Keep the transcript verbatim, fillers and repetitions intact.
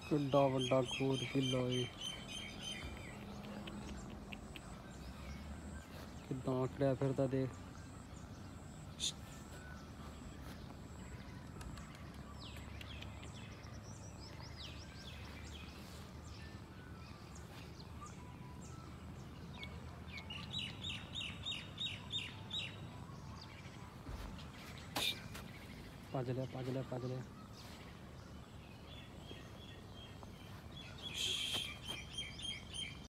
किड्डा वड्डा कूद किला किदा आकड़िया फिरदा देख। भज लिया भज लिया भज लिया।